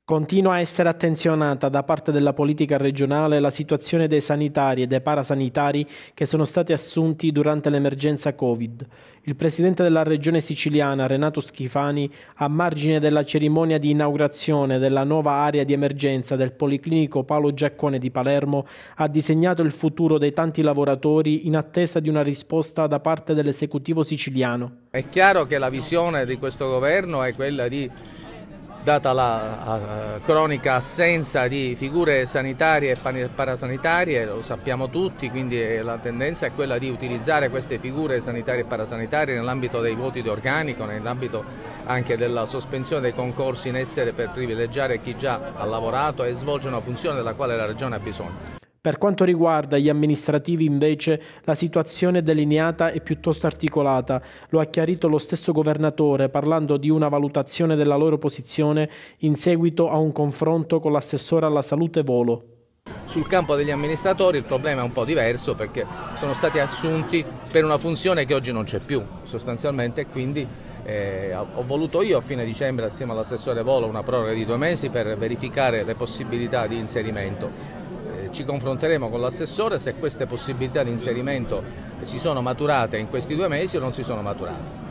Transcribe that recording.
Continua a essere attenzionata da parte della politica regionale la situazione dei sanitari e dei parasanitari che sono stati assunti durante l'emergenza Covid. Il presidente della regione siciliana, Renato Schifani, a margine della cerimonia di inaugurazione della nuova area di emergenza del Policlinico Paolo Giaccone di Palermo, ha disegnato il futuro dei tanti lavoratori in attesa di una risposta da parte dell'esecutivo siciliano. È chiaro che la visione di questo governo è quella di, data la cronica assenza di figure sanitarie e parasanitarie, lo sappiamo tutti, quindi la tendenza è quella di utilizzare queste figure sanitarie e parasanitarie nell'ambito dei voti di organico, nell'ambito anche della sospensione dei concorsi in essere per privilegiare chi già ha lavorato e svolge una funzione della quale la Regione ha bisogno. Per quanto riguarda gli amministrativi, invece, la situazione delineata è piuttosto articolata. Lo ha chiarito lo stesso governatore, parlando di una valutazione della loro posizione in seguito a un confronto con l'assessore alla salute Volo. Sul campo degli amministratori il problema è un po' diverso perché sono stati assunti per una funzione che oggi non c'è più, sostanzialmente, quindi ho voluto io a fine dicembre assieme all'assessore Volo una proroga di 2 mesi per verificare le possibilità di inserimento. Ci confronteremo con l'assessore se queste possibilità di inserimento si sono maturate in questi 2 mesi o non si sono maturate.